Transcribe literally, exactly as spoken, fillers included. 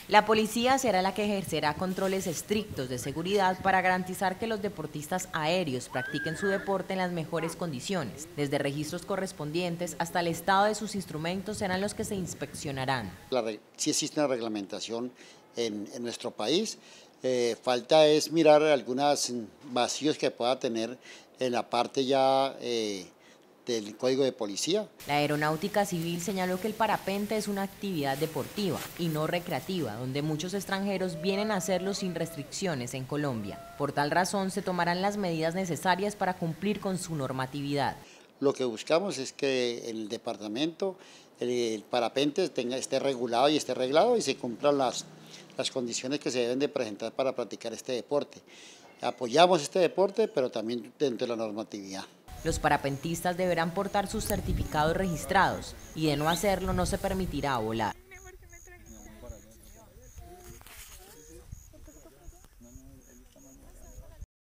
La policía será la que ejercerá controles estrictos de seguridad para garantizar que los deportistas aéreos practiquen su deporte en las mejores condiciones. Desde registros correspondientes hasta el estado de sus instrumentos serán los que se inspeccionarán. La, sí existe una reglamentación en, en nuestro país. Eh, falta es mirar algunos vacíos que pueda tener en la parte ya eh, del Código de Policía. La Aeronáutica Civil señaló que el parapente es una actividad deportiva y no recreativa, donde muchos extranjeros vienen a hacerlo sin restricciones en Colombia. Por tal razón, se tomarán las medidas necesarias para cumplir con su normatividad. Lo que buscamos es que en el departamento el, el parapente tenga, esté regulado y esté arreglado y se cumplan las, las condiciones que se deben de presentar para practicar este deporte. Apoyamos este deporte, pero también dentro de la normatividad. Los parapentistas deberán portar sus certificados registrados y de no hacerlo no se permitirá volar.